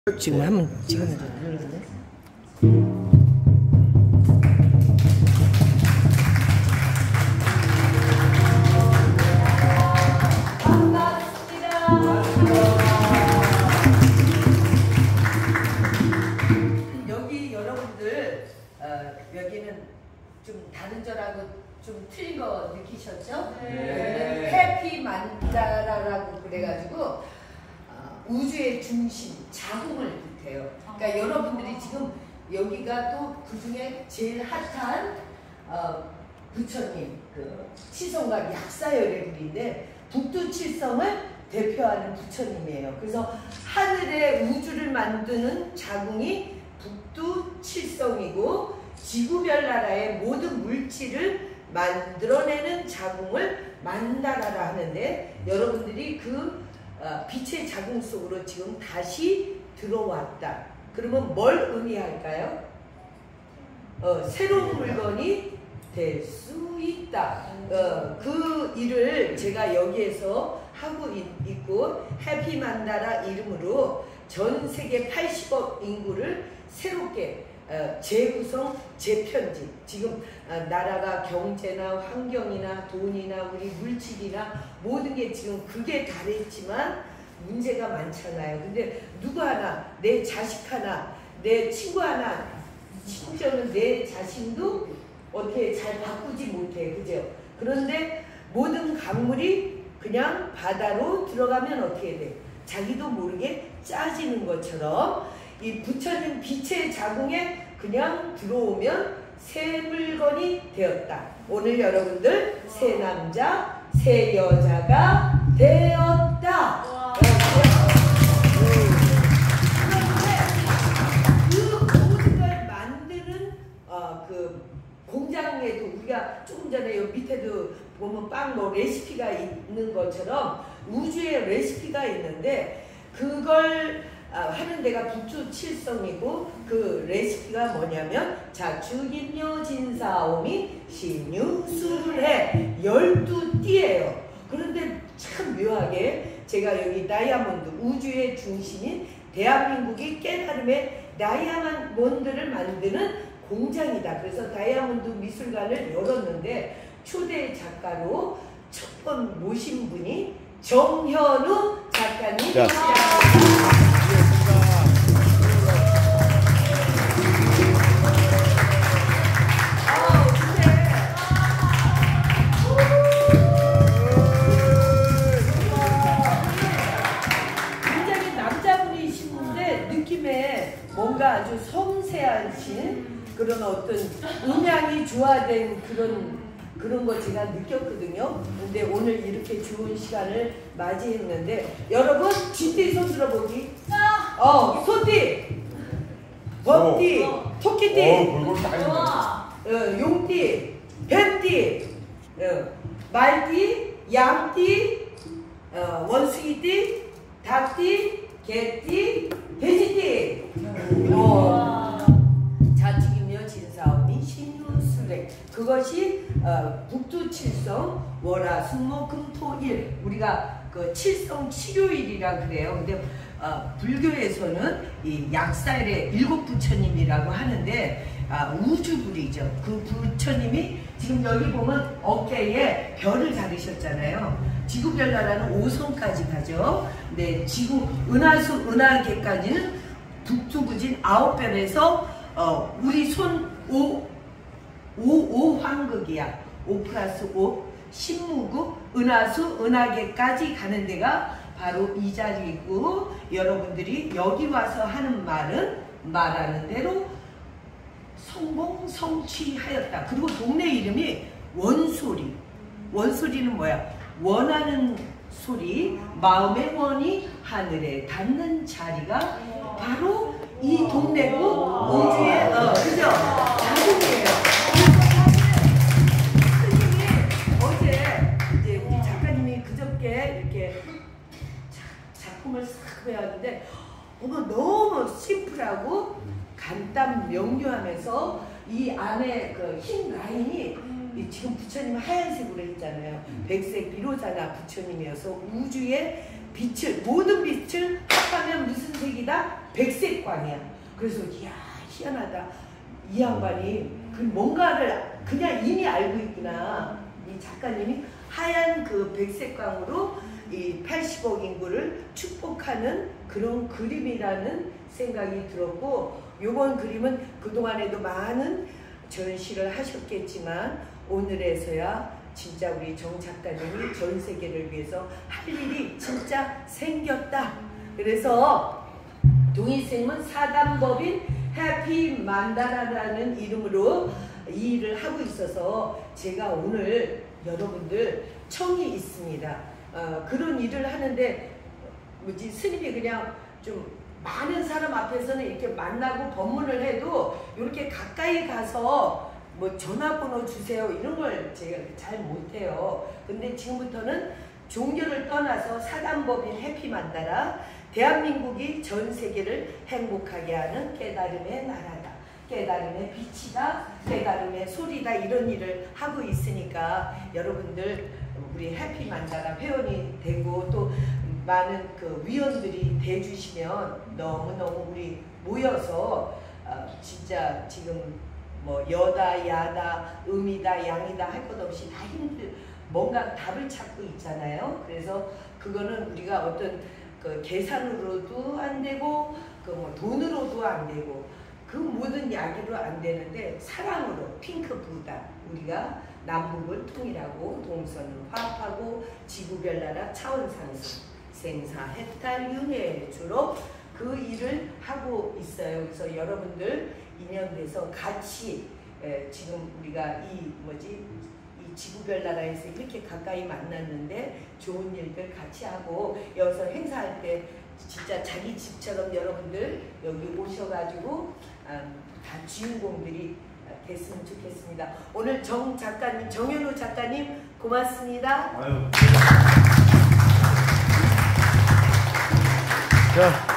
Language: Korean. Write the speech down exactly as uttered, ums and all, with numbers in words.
지금 한번 지금 눌렀네. 여기 여러분들 어, 여기는 좀 다른 절하고 좀 틀린 거 느끼셨죠? 네. 해피 만다라라고 그래가지고 어, 우주의 중심 자궁을 뜻해요. 그러니까 여러분들이 지금 여기가 또 그 중에 제일 핫한 어, 부처님 그 치성과 약사열애굴인데 북두칠성을 대표하는 부처님이에요. 그래서 하늘의 우주를 만드는 자궁이 북두칠성이고 지구별 나라의 모든 물질을 만들어내는 자궁을 만다라라 하는데 여러분들이 그 어, 빛의 자궁 속으로 지금 다시 들어왔다. 그러면 뭘 의미할까요? 어, 새로운 물건이 될 수 있다. 어, 그 일을 제가 여기에서 하고 있, 있고 해피만다라 이름으로 전 세계 팔십억 인구를 새롭게 어, 재구성, 재편집. 지금 어, 나라가 경제나 환경이나 돈이나 우리 물질이나 모든 게 지금 극에 달했지만 문제가 많잖아요. 근데 누구 하나, 내 자식 하나, 내 친구 하나, 심지어는 내 자신도 어떻게 잘 바꾸지 못해. 그죠? 그런데 모든 강물이 그냥 바다로 들어가면 어떻게 돼? 자기도 모르게 짜지는 것처럼 이 부처님 빛의 자궁에 그냥 들어오면 새 물건이 되었다. 오늘 여러분들 새 남자, 새 여자가 되었다. 그 공장에도 우리가 조금 전에 요 밑에도 보면 빵 뭐 레시피가 있는 것처럼 우주에 레시피가 있는데 그걸 아, 하는 데가 북두칠성이고 그 레시피가 뭐냐면 자축인묘 진사오미 신유술해 열두 띠예요. 그런데 참 묘하게 제가 여기 다이아몬드 우주의 중심인 대한민국이 깨달음의 다이아몬드를 만드는 공장이다. 그래서 다이아몬드 미술관을 열었는데 초대 작가로 첫 번 모신 분이 정현우 작가님이십니다. 굉장히 남자분이신데 느낌에 뭔가 아주 섬세하신 그런 어떤 음향이 조화된 그런 그런 거 제가 느꼈거든요. 근데 오늘 이렇게 좋은 시간을 맞이했는데 여러분 쥐띠 손 들어보기. 어, 소띠, 범띠, 어. 토끼띠, 어, 어, 용띠, 뱀띠, 어, 말띠, 양띠, 어, 원숭이띠, 닭띠, 개띠, 돼지띠. 어. 자축인묘 진사오미 신유술해. 그것이 어, 북두칠성 월화수목금토일 우리가 그 칠성 칠요일이라 그래요. 근데 어, 불교에서는 이 약살의 일곱 부처님이라고 하는데 아, 우주불이죠. 그 부처님이 지금 여기 보면 어깨에 별을 달으셨잖아요. 지구별 나라는 오성까지 가죠. 네, 지구 은하수 은하계까지는 북두부진 아홉 별에서 어, 우리 손 오, 오, 오 황극이야. 오 플러스 오, 신무국, 은하수, 은하계까지 가는 데가 바로 이 자리이고 여러분들이 여기 와서 하는 말은 말하는 대로 성공, 성취하였다. 그리고 동네 이름이 원소리. 원소리는 뭐야? 원하는 소리, 마음의 원이 하늘에 닿는 자리가 바로 이 동네고 우주의 어, 그죠? 자궁이에요. 선생님이 어제 이제 우리 작가님이 그저께 이렇게 자, 작품을 싹 배웠는데 어머 너무 심플하고 간단 명료하면서 이 안에 그 흰 라인이 이 지금 부처님 하얀색으로 했잖아요. 백색 비로자나 부처님이어서 우주의 빛을 모든 빛을 합하면 무슨 색이다? 백색광이야. 그래서 이야 희한하다. 이 양반이 그 뭔가를 그냥 이미 알고 있구나. 이 작가님이 하얀 그 백색광으로 이 팔십억 인구를 축복하는 그런 그림이라는 생각이 들었고, 요번 그림은 그동안에도 많은 전시를 하셨겠지만 오늘에서야 진짜 우리 정 작가님이 전 세계를 위해서 할 일이 진짜 생겼다. 그래서 동희쌤은 사단법인 해피 만다라라는 이름으로 이 일을 하고 있어서 제가 오늘 여러분들 청이 있습니다. 어, 그런 일을 하는데 뭐지 스님이 그냥 좀 많은 사람 앞에서는 이렇게 만나고 법문을 해도 이렇게 가까이 가서 뭐 전화번호 주세요 이런 걸 제가 잘 못해요. 근데 지금부터는 종교를 떠나서 사단법인 해피 만다라, 대한민국이 전 세계를 행복하게 하는 깨달음의 나라다, 깨달음의 빛이다, 깨달음의 소리다, 이런 일을 하고 있으니까 여러분들 우리 해피 만다라 회원이 되고 또 많은 그 위원들이 돼주시면 너무너무 우리 모여서 어 진짜 지금 뭐 여다 야다 음이다 양이다 할 것 없이 다 힘들 뭔가 답을 찾고 있잖아요. 그래서 그거는 우리가 어떤 그 계산으로도 안 되고 그 뭐 돈으로도 안 되고 그 모든 이야기로 안 되는데 사랑으로 핑크 부다 우리가 남북을 통일하고 동서는 화합하고 지구별 나라 차원상승 생사 해탈 윤회 주로 그 일을 하고 있어요. 그래서 여러분들 인연돼서 같이 에, 지금 우리가 이 뭐지 이 지구별 나라에서 이렇게 가까이 만났는데 좋은 일들 같이 하고 여기서 행사할 때 진짜 자기 집처럼 여러분들 여기 오셔가지고 음, 다 주인공들이 됐으면 좋겠습니다. 오늘 정 작가님, 정현우 작가님 고맙습니다. 아유. 자.